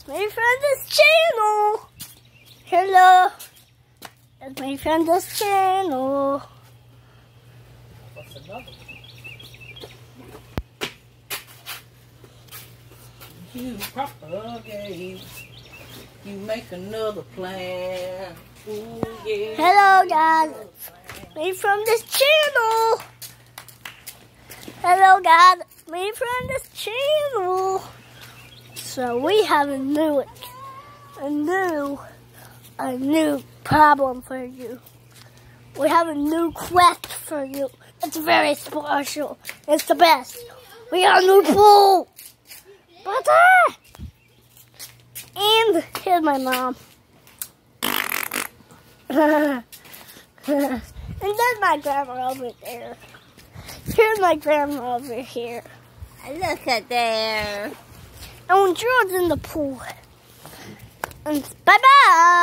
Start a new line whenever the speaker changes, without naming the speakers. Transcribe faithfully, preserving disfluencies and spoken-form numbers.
my friend this channel. Hello. That's my friend this channel.
What's another one? You propagate. You make another plan. Ooh, yeah.
Hello, guys. Me from this channel. Hello, guys. Me from this channel. So we have a new, a new, a new problem for you. We have a new quest for you. It's very special. It's the best. We got a new pool. Butter. And here's my mom. And there's my grandma over there. Here's my grandma over here.
Look at there.
And Gerald's in the pool. And bye-bye.